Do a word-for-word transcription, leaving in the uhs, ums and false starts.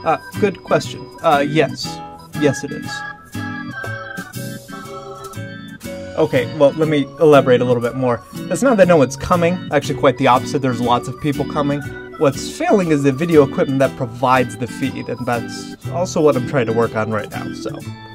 Uh, good question. Uh, yes. Yes, it is. Okay, well, let me elaborate a little bit more. It's not that no one's coming, actually quite the opposite, there's lots of people coming. What's failing is the video equipment that provides the feed, and that's also what I'm trying to work on right now, so...